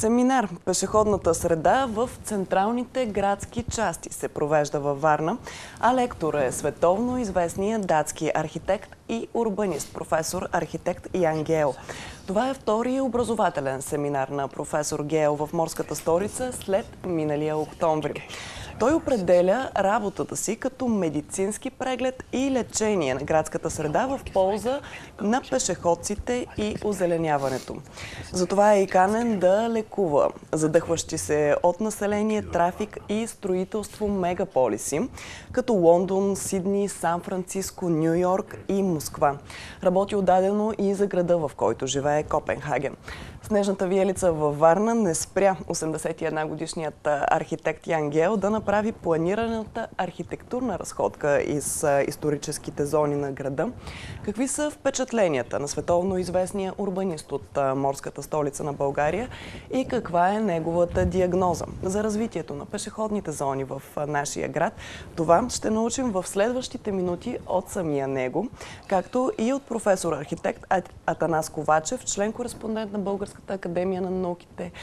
Семинар "Пешеходната среда в централните градски части" се провежда във Варна, а лектор е световно известният датски архитект и урбанист, професор архитект Ян Гео. Това е втори образователен семинар на професор Гео в морската столица след миналия октомври. Той определя работата си като медицински преглед и лечение на градската среда в полза на пешеходците и озеленяването. Затова е и канен да лекува задъхващи се от население, трафик и строителство мегаполиси, като Лондон, Сидни, Сан-Франциско, Ню Йорк и Москва. Работи отдадено и за града, в който живее Копенхаген. Снежната виелица във Варна не спря 81-годишният архитект Ян Гео да направи планираната архитектурна разходка из историческите зони на града. Какви са впечатленията на световно известния урбанист от морската столица на България и каква е неговата диагноза за развитието на пешеходните зони в нашия град? Това ще научим в следващите минути от самия него, както и от професор архитект Атанас Ковачев, член-кореспондент на Българската академия на науките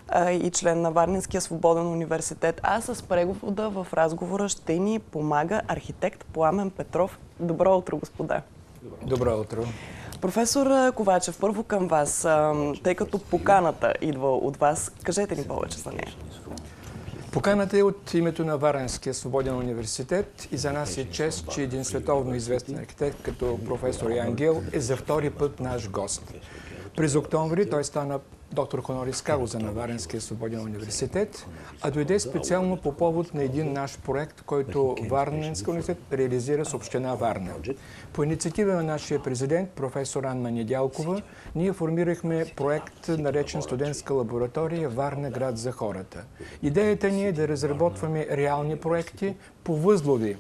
и член на Варненския свободен университет. А с преговода в разговора ще ни помага архитект Пламен Петров. Добро утро, господа! Добро утро! Професор Ковачев, първо към вас, тъй като поканата идва от вас, кажете ни повече за нея. Поканата е от името на Варненския свободен университет и за нас е чест, че един световно известен архитект като професор Ян Гео е за втори път наш гост. През октомври той стана доктор хонорис кауза на Варненския свободен университет, а дойде специално по повод на един наш проект, който Варненския университет реализира с община Варна. По инициатива на нашия президент, професор Анна Недялкова, ние формирахме проект, наречен студентска лаборатория Варна град за хората. Идеята ни е да разработваме реални проекти по възлови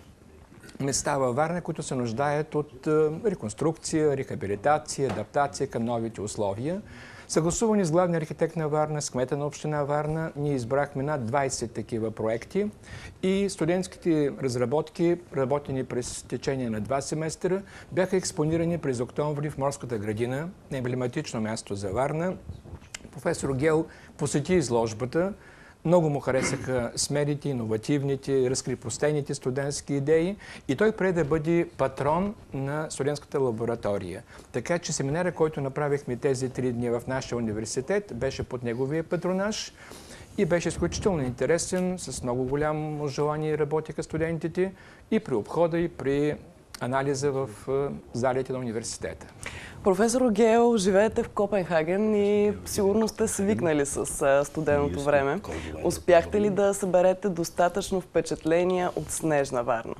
места във Варна, които се нуждаят от реконструкция, рехабилитация, адаптация към новите условия. Съгласувани с главния архитект на Варна, с кмета на община Варна, ние избрахме над 20 такива проекти и студентските разработки, работени през течение на 2 семестра, бяха експонирани през октомври в Морската градина, емблематично място за Варна. Професор Гео посети изложбата. Много му харесаха смелите, иновативните, разкрепостените студентски идеи и той прие да бъде патрон на студентската лаборатория. Така че семинара, който направихме тези 3 дни в нашия университет, беше под неговия патронаж и беше изключително интересен, с много голямо желание работиха студентите и при обхода, и при анализа в залите на университета. Професор Гео, живеете в Копенхаген и сигурно сте свикнали с студеното време. Успяхте ли да съберете достатъчно впечатления от снежна Варна?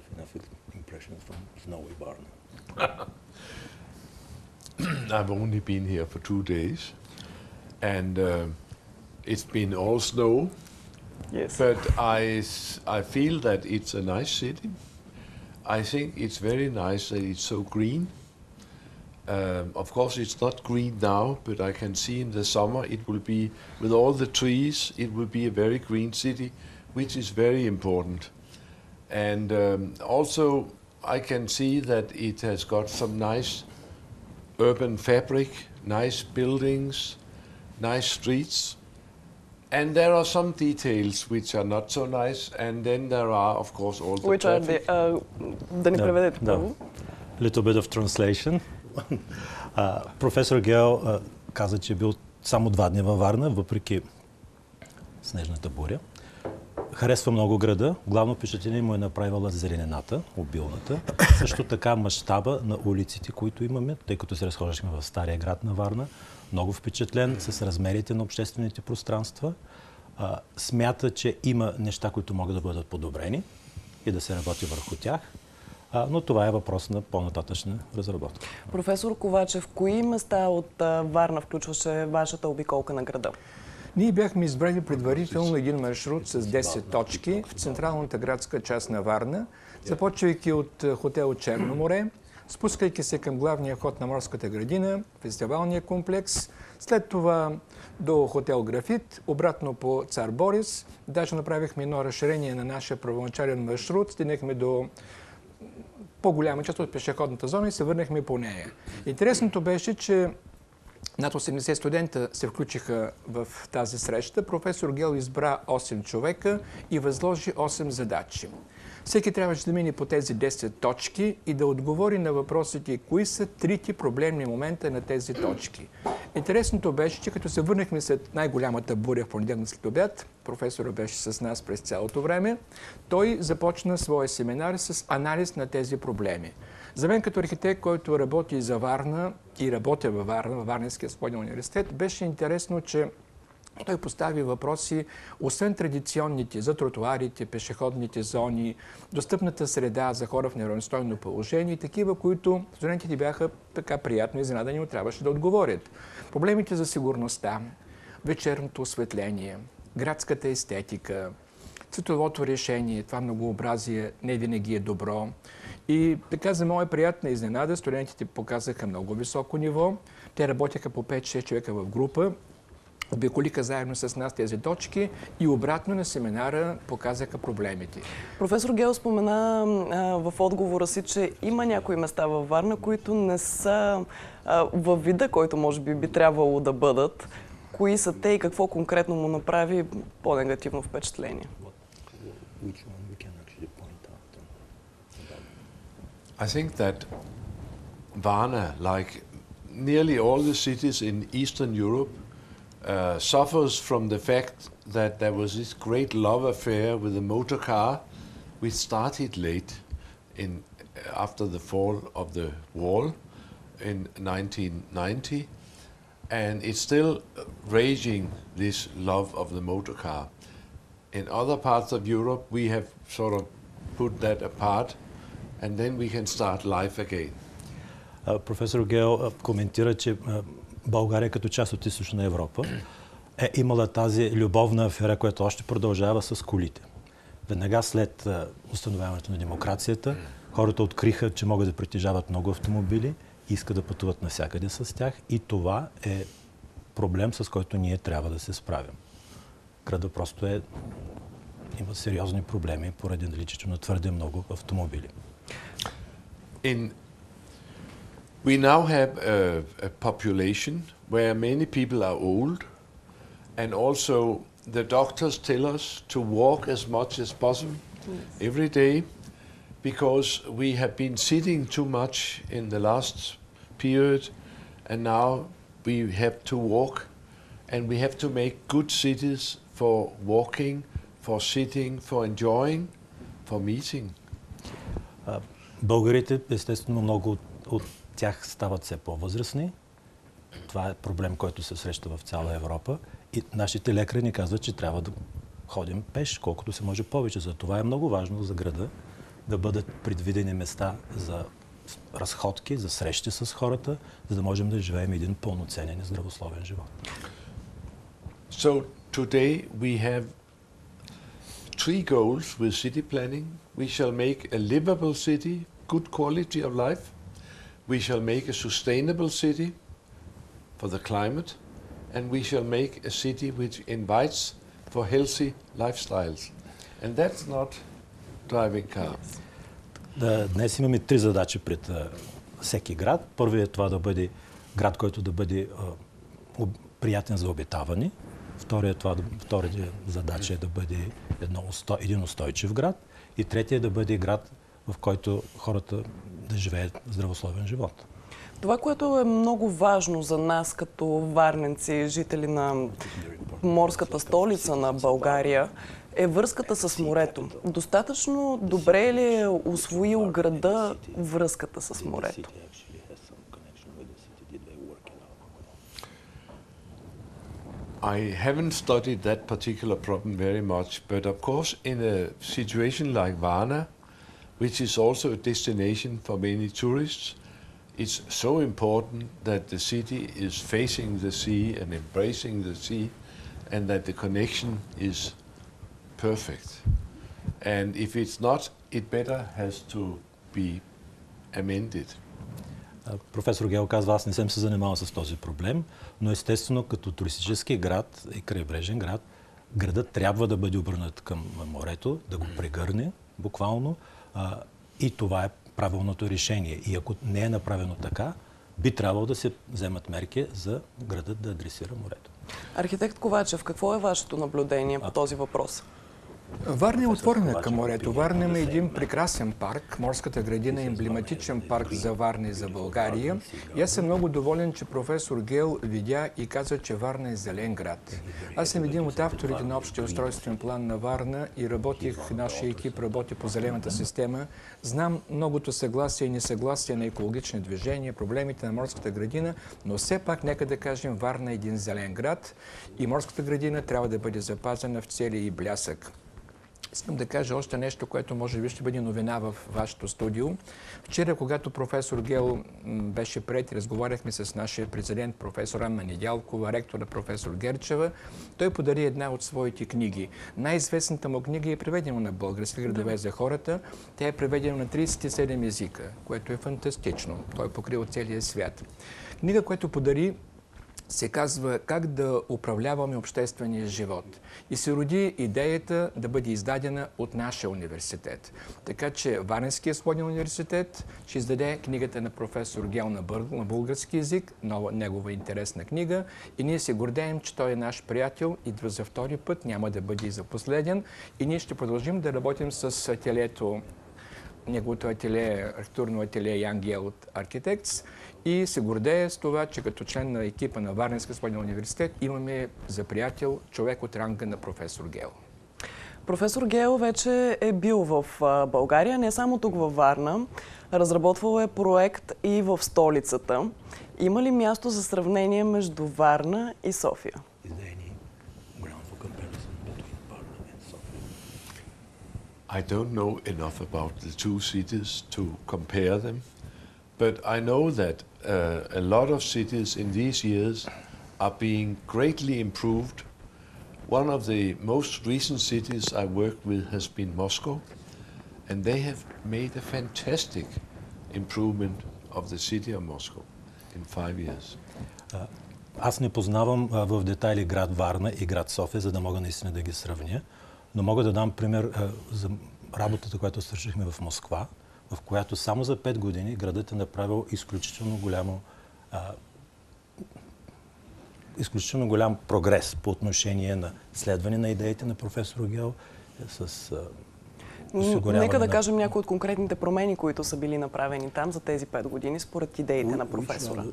I've only been here for 2 days and it's been all snow. Yes. But I feel that it's a nice city. I think it's very nice that it's so green. Of course, it's not green now, but I can see in the summer it will be, with all the trees, it will be a very green city, which is very important. And also, I can see that it has got some nice urban fabric, nice buildings, nice streets. And there are some details which are not so nice, and then there are, of course, all the Which traffic. Да ни преведете първо. Little bit of translation. Професор Гео каза, че е бил само 2 дни във Варна, въпреки снежната буря. Харесва много града. Главно впечатление му е направила зеленената, обилната. Също така мащаба на улиците, които имаме, тъй като се разхождахме в стария град на Варна. Много впечатлен с размерите на обществените пространства. Смята, че има неща, които могат да бъдат подобрени и да се работи върху тях. Но това е въпрос на по-нататъчна разработка. Професор Ковачев, кои места от Варна включваше вашата обиколка на града? Ние бяхме избрали предварително един маршрут с 10 точки в централната градска част на Варна, започвайки от хотел Черно море, спускайки се към главния вход на Морската градина, фестивалния комплекс, след това до хотел Графит, обратно по Цар Борис. Даже направихме едно разширение на нашия първоначален маршрут, стигнахме до по-голяма част от пешеходната зона и се върнахме по нея. Интересното беше, че Над 80 студента се включиха в тази среща. Професор Гел избра 8 човека и възложи 8 задачи. Всеки трябваше да мине по тези 10 точки и да отговори на въпросите кои са трите проблемни момента на тези точки. Интересното беше, че като се върнахме след най-голямата буря в понеделник след обяд, професора беше с нас през цялото време, той започна своя семинар с анализ на тези проблеми. За мен като архитект, който работи за Варна и работя във Варна, във Варненския свободен университет, беше интересно, че той постави въпроси, освен традиционните за тротуарите, пешеходните зони, достъпната среда за хора в неравностойно положение и такива, които студентите бяха така приятно изненадани, но трябваше да отговорят. Проблемите за сигурността, вечерното осветление, градската естетика, цветовото решение, това многообразие не винаги е добро. И така за моя приятна изненада студентите показаха много високо ниво. Те работеха по 5-6 човека в група, обиколиха заедно с нас тези точки и обратно на семинара показаха проблемите. Професор Гел спомена в отговора си, че има някои места във Варна, които не са във вида, който може би трябвало да бъдат. Кои са те и какво конкретно му направи по-негативно впечатление? I think that Varna, like nearly all the cities in Eastern Europe, suffers from the fact that there was this great love affair with the motor car, which started late after the fall of the wall in 1990, and it's still raging, this love of the motor car. In other parts of Europe, we have sort of put that apart, and then we can start life again. Професор Гел коментира, че България като част от Източна Европа е имала тази любовна афера, която още продължава с колите. Веднага след установяването на демокрацията, хората откриха, че могат да притежават много автомобили, искат да пътуват навсякъде с тях и това е проблем, с който ние трябва да се справим. Градът просто има сериозни проблеми поради наличието на твърде много автомобили. We now have a population where many people are old, and also the doctors tell us to walk as much as possible every day, because we have been sitting too much in the last period, and now we have to walk, and we have to make good cities for walking, for sitting, for enjoying, for meeting. Българите, естествено, много от тях стават все по-възрастни. Това е проблем, който се среща в цяла Европа. И нашите лекари ни казват, че трябва да ходим пеш, колкото се може повече. За това е много важно за града да бъдат предвидени места за разходки, за срещи с хората, за да можем да живеем един пълноценен и здравословен живот. So today we have 3 goals with city planning. We shall make a livable city, good quality of life. We shall make a sustainable city for the climate, and we shall make a city which invites for healthy lifestyles. And that's not driving cars. Днес имаме 3 задачи пред всеки град. Първият е това да бъде град, който да бъде приятен за обитаване. Втората задача е да бъде един устойчив град. И третия е да бъде град, в който хората да живеят здравословен живот. Това, което е много важно за нас като варненци, жители на морската столица на България, е връзката с морето. Достатъчно добре ли е усвоил града връзката с морето? I haven't studied that particular problem very much, but of course in a situation like Varna, which is also a destination for many tourists, it's so important that the city is facing the sea and embracing the sea, and that the connection is perfect. And if it's not, it better has to be amended. Професор Гел казва, аз не съм се занимавал с този проблем, но естествено като туристически град и крайбрежен град, градът трябва да бъде обърнат към морето, да го прегърне буквално и това е правилното решение. И ако не е направено така, би трябвало да се вземат мерки за градът да адресира морето. Архитект Ковачев, какво е вашето наблюдение по този въпрос? Варна е отворена към морето. Варна има един прекрасен парк. Морската градина е емблематичен парк за Варна и за България. И аз съм много доволен, че професор Гел видя и каза, че Варна е зелен град. Аз съм един от авторите на общия устройствен план на Варна и нашия екип работи по зелената система. Знам многото съгласие и несъгласие на екологични движения, проблемите на морската градина, но все пак нека да кажем, Варна е един зелен град и морската градина трябва да бъде запазена в целия и блясък. Искам да кажа още нещо, което може би ще бъде новина в вашето студио. Вчера, когато професор Гел беше приет и разговаряхме с нашия президент, професор Анна Недялкова, ректора професор Герчева, той подари една от своите книги. Най-известната му книга е преведена на български градове за хората. Тя е преведена на 37 езика, което е фантастично. Той покрива целия свят. Книга, която подари, се казва "Как да управляваме обществения живот". И се роди идеята да бъде издадена от нашия университет. Така че Варненския свободен университет ще издаде книгата на професор Гел на български език, негова интересна книга. И ние се гордеем, че той е наш приятел и за втори път няма да бъде и за последен. И ние ще продължим да работим с ателието, неговото архитектурно ателие Ян Гел от Architects. И се гордея с това, че като член на екипа на Варненския свободен университет имаме за приятел човек от ранга на професор Гел. Професор Гел вече е бил в България, не само тук във Варна. Разработвал е проект и в столицата. Има ли място за сравнение между Варна и София? I don't know enough about the two cities to compare them, but I know that a lot of cities in these years are being greatly improved. One of the most recent cities I worked with has been Moscow, and they have made a fantastic improvement of the city of Moscow in 5 years. Аз не познавам в детайли град Варна и град София, за да мога наистина да ги сравня, но мога да дам пример за работата, която свършихме в Москва, в която само за 5 години градът е направил изключително голям прогрес по отношение на следване на идеите на професор Гел с осигуряване. Нека да кажем някои от конкретните промени, които са били направени там за тези 5 години, според идеите на професора.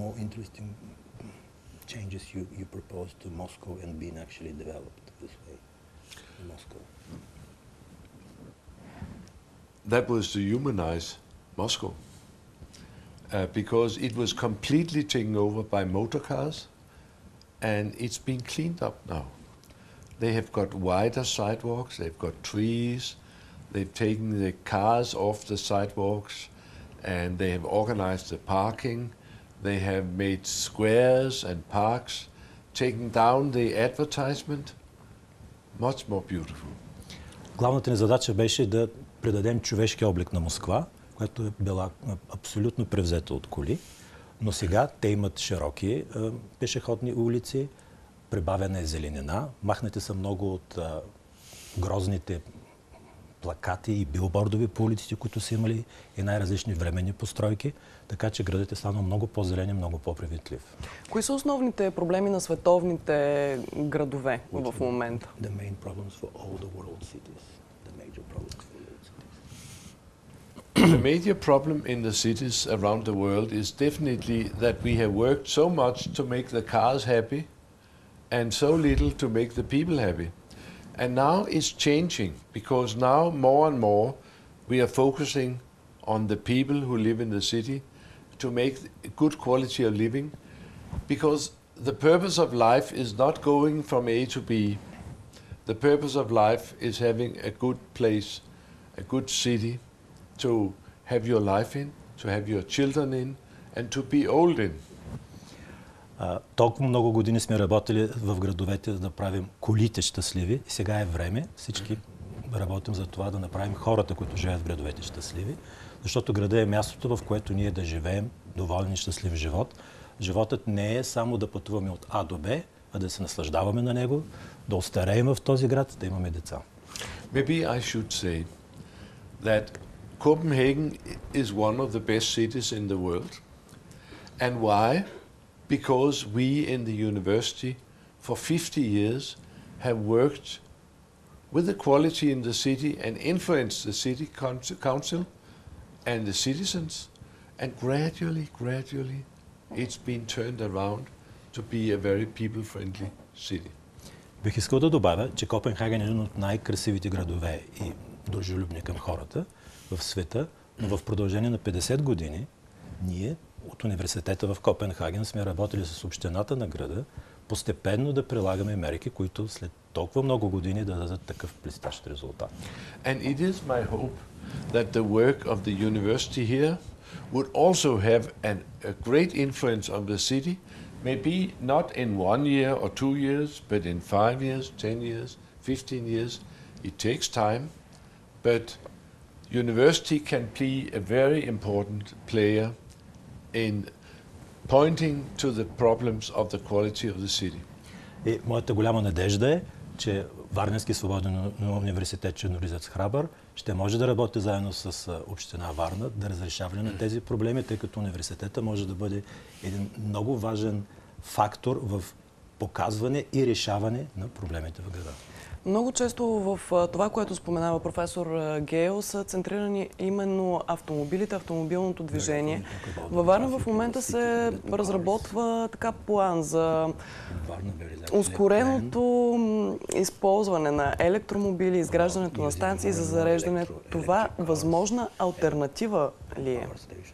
Changes you propose to Moscow and being actually developed this way in Moscow? That was to humanize Moscow, because it was completely taken over by motor cars, and it's been cleaned up now. They have got wider sidewalks, they've got trees, they've taken the cars off the sidewalks, and they have organized the parking. They have made squares and parks, taken down the advertisement, much more beautiful. Главната ни задача беше да придадем човешки облик на Москва, която е била абсолютно превзета от коли, но сега те имат широки пешеходни улици, прибавена е зеленина, махнати са много от грозните плакати и билбордови по улиците, които са имали и най-различни временни постройки, така че градът е станал много по-зелен и много по-приветлив. Кои са основните проблеми на световните градове в момента? The main problems for all the world cities. The major problems for all cities. The major problem in the cities around the world is definitely that we have worked so much to make the cars happy and so little to make the people happy. And now it's changing, because now more and more we are focusing on the people who live in the city to make a good quality of living, because the purpose of life is not going from A to B. The purpose of life is having a good place, a good city to have your life in, to have your children in, and to be old in. Толкова много години сме работили в градовете да правим колите щастливи и сега е време всички работим за това да направим хората, които живеят в градовете, щастливи, защото града е мястото, в което ние да живеем доволен и щастлив живот. Животът не е само да пътуваме от А до Б, а да се наслаждаваме на него, да остареем в този град, да имаме деца. Maybe I should say that Copenhagen is one of the best cities in the world. And why? Because we in the university for 50 years have worked with the quality in the city and influenced the city council and the citizens, and gradually it's been turned around to be a very people-friendly city. Бих искал да добавя, че Копенхаген е един от най-красивите градове и дружелюбни към хората в света, но в продължение на 50 години ние от университета в Копенхаген сме работили с общината на града постепенно да прилагаме мерки, които след толкова много години да дадат такъв блестящ резултат. And it is my hope that the work of the university here would also have a great influence on the city, maybe not in 1 year or 2 years, but in 5 years, 10 years, 15 years. It takes time, but university can play a very important player in pointing to the problems of the quality of the city. И моята голяма надежда е, че Варненски свободен университет Черноризец Храбър ще може да работи заедно с община Варна да разрешаване на тези проблеми, тъй като университета може да бъде един много важен фактор в показване и решаване на проблемите в града. Много често в това, което споменава професор Гейл, са центрирани именно автомобилите, автомобилното движение. Във Варна в момента се разработва така план за ускореното използване на електромобили, изграждането на станции за зареждане. Това възможна алтернатива ли е?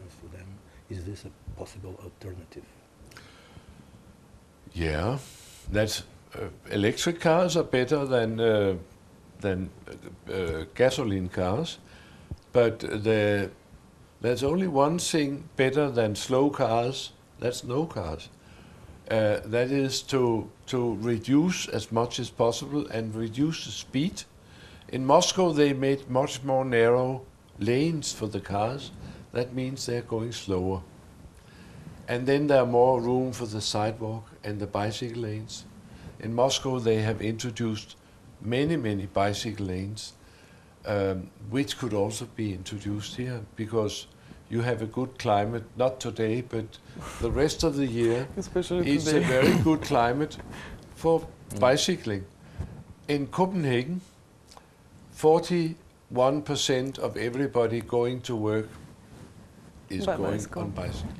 Yeah, that's electric cars are better than gasoline cars, but there's only one thing better than slow cars. That's no cars. That is to reduce as much as possible and reduce the speed. In Moscow, they made much more narrow lanes for the cars. That means they're going slower. And then there are more room for the sidewalk and the bicycle lanes. In Moscow, they have introduced many bicycle lanes, which could also be introduced here, because you have a good climate, not today, but the rest of the year. It's a very good climate for bicycling. In Copenhagen, 41% of everybody going to work is going on bicycle.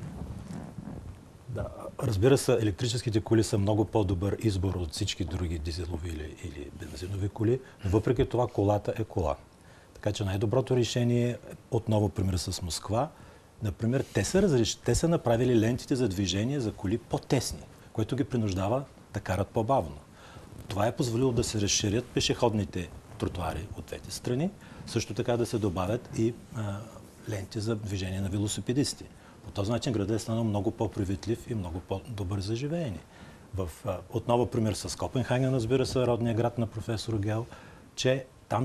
Да, разбира се, електрическите коли са много по-добър избор от всички други дизелови или бензинови коли, но въпреки това колата е кола. Така че най-доброто решение, отново пример с Москва, например, те са направили лентите за движение за коли по-тесни, което ги принуждава да карат по-бавно. Това е позволило да се разширят пешеходните тротуари от двете страни, също така да се добавят и ленти за движение на велосипедисти. По този начин градът е станал много по-приветлив и много по-добър за живеене. Отново пример с Копенхаген, разбира се, родния град на професор Гел, че там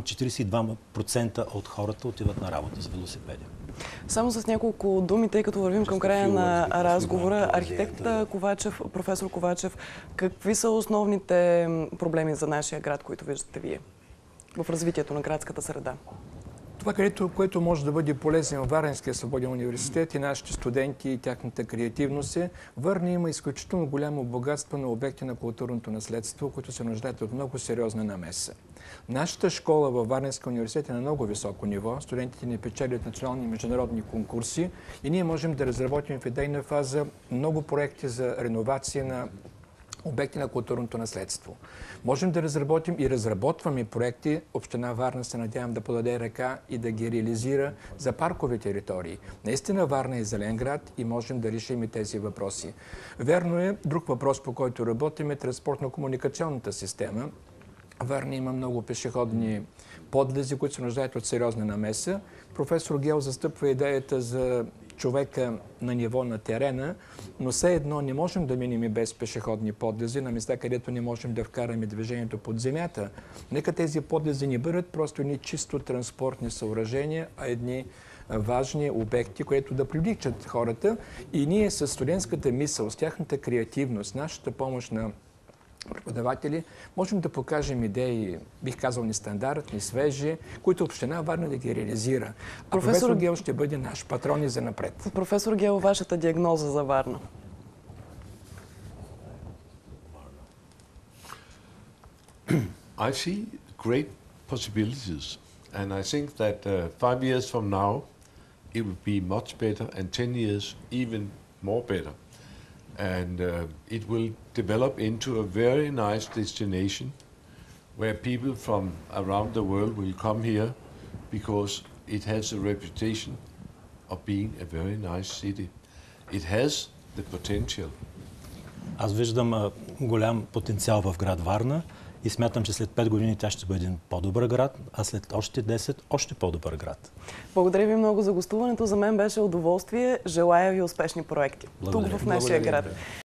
42% от хората отиват на работа с велосипеди. Само с няколко думи, тъй като вървим към края на разговора. Архитект Ковачев, професор Ковачев, какви са основните проблеми за нашия град, които виждате вие в развитието на градската среда? Това, което може да бъде полезен във Варненския свободен университет и нашите студенти и тяхната креативност е, Варна има изключително голямо богатство на обекти на културното наследство, които се нуждаят от много сериозна намеса. Нашата школа във Варненския университет е на много високо ниво. Студентите ни печелят национални и международни конкурси и ние можем да разработим в идейна фаза много проекти за реновация на обекти на културното наследство. Можем да разработим и разработваме проекти. Община Варна се надявам да подаде ръка и да ги реализира за паркови територии. Наистина Варна е зелен град и можем да решим и тези въпроси. Верно е, друг въпрос, по който работим, е транспортно-комуникационната система. Варна има много пешеходни подлези, които се нуждаят от сериозна намеса. Професор Гел застъпва идеята за човека на ниво на терена, но все едно не можем да минем и без пешеходни подлези на места, където не можем да вкараме движението под земята. Нека тези подлези не бъдат просто едни чисто транспортни съоръжения, а едни важни обекти, които да привличат хората. И ние с студентската мисъл, с тяхната креативност, нашата помощ на преподаватели, можем да покажем идеи, бих казал, нестандартни, свежи, които община Варна да ги реализира. А професор Гел ще бъде наш патрон и занапред. Професор Гел, вашата диагноза за Варна? I see great possibilities, and I think that 5 years from now it will be much better, and 10 years even more better. And it will develop into a very nice destination where people from around the world will come here because it has a reputation of being a very nice city. It has the potential. Аз виждам голям потенциал в град Варна и смятам, че след 5 години тя ще бъде един по-добър град, а след още 10 още по-добър град. Благодаря ви много за гостуването. За мен беше удоволствие. Желая ви успешни проекти Благодаря. тук в нашия град.